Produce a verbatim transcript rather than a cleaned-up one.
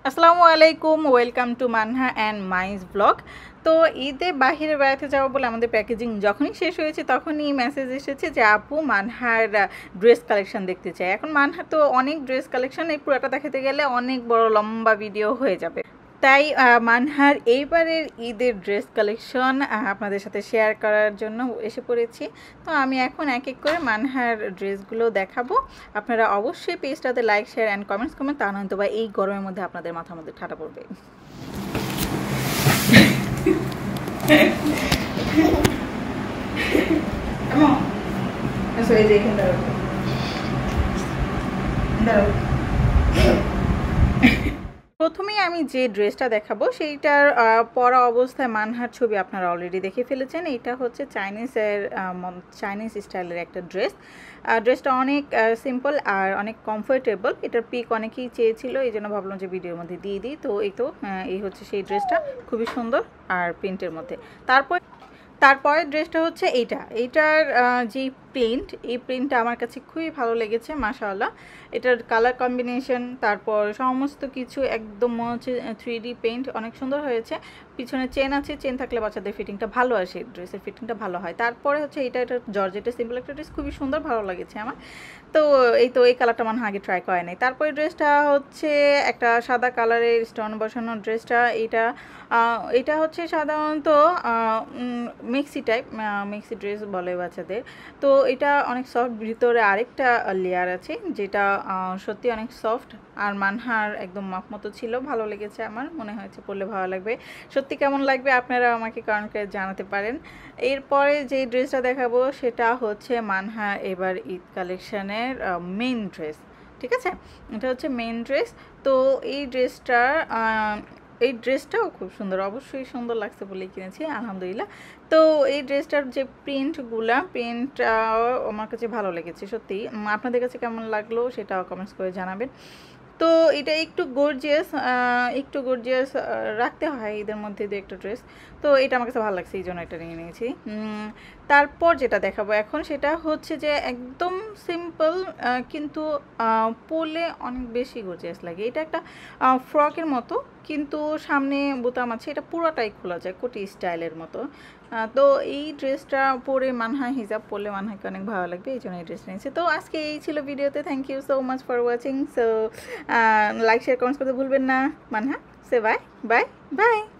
আসসালামু আলাইকুম, welcome to Manha and Maiz blog. তো ঈদে বাহিরে বেড়াতে যাওয়া বলে আমাদের প্যাকেজিং যখনই শেষ হয়েছে তখনই মেসেজ এসেছে যে আপু মানহার ড্রেস কালেকশন দেখতে চাই। এখন মানহা তো অনেক ড্রেস কালেকশন, এই পুরোটা দেখাতে গেলে অনেক বড় লম্বা ভিডিও হয়ে যাবে, তাই মানহার এইবারের ঈদের ড্রেস কালেকশন আপনাদের সাথে শেয়ার করার জন্য এসে পড়েছি। তো আমি এখন এক এক করে মানহার ড্রেসগুলো দেখাবো। আপনারা অবশ্যই পেজটাতে লাইক শেয়ার অ্যান্ড কমেন্টস করবেন, তা নয়তো বা এই গরমের মধ্যে আপনাদের মাথার মধ্যে ঠান্ডা পড়বে। প্রথমেই আমি যে ড্রেসটা দেখাবো সেইটার পরা অবস্থায় মানহার ছবি আপনারা অলরেডি দেখে ফেলেছেন। এটা হচ্ছে চাইনিজের চাইনিজ স্টাইলের একটা ড্রেস। ড্রেসটা অনেক সিম্পল আর অনেক কমফোর্টেবল। এটার পিক অনেকেই চেয়েছিল, এই জন্য ভাবলাম যে ভিডিওর মধ্যে দিয়ে দিই। তো এই তো এই হচ্ছে সেই ড্রেসটা, খুবই সুন্দর আর প্রিন্টের মধ্যে। তারপর তারপরের ড্রেসটা হচ্ছে এইটা। এইটার যে প্রিন্ট, এই প্রিন্টটা আমার কাছে খুবই ভালো লেগেছে মাশাআল্লাহ। এটার কালার কম্বিনেশন, তারপর সমস্ত কিছু একদম মনে হচ্ছে থ্রি ডি পেইন্ট, অনেক সুন্দর হয়েছে। পিছনে চেন আছে, চেন থাকলে বাচ্চাদের ফিটিংটা ভালো আসে, ড্রেসের ফিটিংটা ভালো হয়। তারপরে হচ্ছে এটা এটা জর্জেটের সিম্পল একটা ড্রেস, খুবই সুন্দর, ভালো লেগেছে আমার। তো এই তো এই কালারটা মনে হয় আগে ট্রাই করে নাই। তারপরে ড্রেসটা হচ্ছে একটা সাদা কালারের স্টোন বসানো ড্রেসটা। এটা এটা হচ্ছে সাধারণত মিক্সি টাইপ, মিক্সি ড্রেস বলে বাচ্চাদের। তো এটা অনেক সফট, ভিতরে আরেকটা লেয়ার আছে যেটা সত্যি অনেক সফট আর মানহার একদম মাপ মতো ছিল, ভালো লেগেছে আমার, মনে হয়েছে পরলে ভালো লাগবে। সত্যি কেমন লাগবে আপনারা আমাকে কমেন্ট করে জানাতে পারেন। এরপরে যে ড্রেসটা দেখাবো সেটা হচ্ছে মানহা এবার ঈদ কালেকশানের মেইন ড্রেস, ঠিক আছে? এটা হচ্ছে মেইন ড্রেস। তো এই ড্রেসটার এই ড্রেসটাও খুব সুন্দর, অবশ্যই সুন্দর লাগছে বলেই কিনেছি আলহামদুলিল্লাহ। তো এই ড্রেসটার যে প্রিন্টগুলা, প্রিন্টটাও আমার কাছে ভালো লেগেছে সত্যি। আপনাদের কাছে কেমন লাগলো সেটাও কমেন্টস করে জানাবেন। তো এটা একটু গর্জিয়াস, একটু গর্জিয়াস রাখতে হয় এদের মধ্যে দু একটা ড্রেস। তো এটা আমার কাছে ভালো লাগছে, এই জন্য এটা নিয়ে নিয়েছি। তারপর যেটা দেখাবো এখন সেটা হচ্ছে যে একদম সিম্পল কিন্তু পরলে অনেক বেশি গর্জিয়াস লাগে। এটা একটা ফ্রকের মতো কিন্তু সামনে বোতাম আছে, এটা পুরোটাই খোলা যায় কোটি স্টাইলের মতো। তো এই ড্রেসটা পরে মানহা হিজাব পরলে মানহাকে অনেক ভালো লাগবে, এই জন্য এই ড্রেস নিয়েছি। তো আজকে এই ছিল ভিডিওতে। Thank you so much for watching. So like share comments করতে ভুলবেন না। মানহা সে বাই বাই বাই।